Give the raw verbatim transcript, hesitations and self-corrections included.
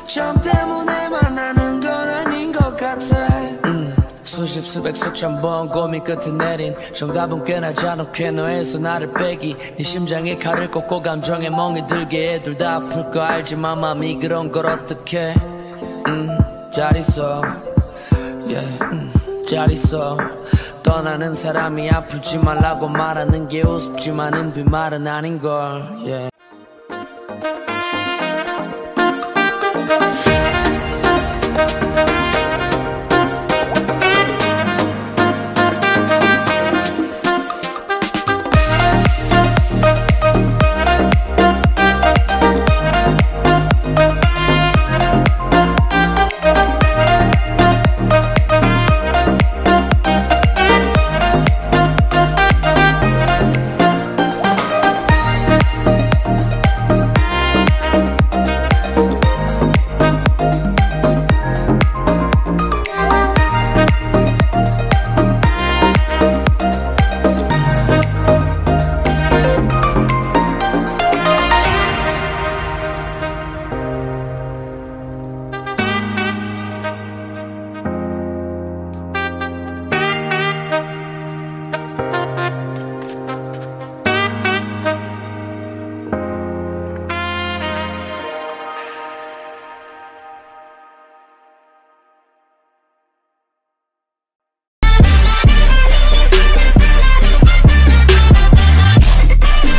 점 때문에 만나는 건 아닌 것 같아. 음, 수십 수백 수천 번 고민 끝에 내린 정답은 꽤나 잔혹해. 너에서 나를 빼기 네 심장에 칼을 꽂고 감정에 멍이 들게 해. 둘 다 아플 거 알지만 맘이 그런 걸 어떡해. 음, 잘 있어 yeah, 음, 잘 있어. 떠나는 사람이 아프지 말라고 말하는 게 우습지만은 빈말은 아닌걸. yeah.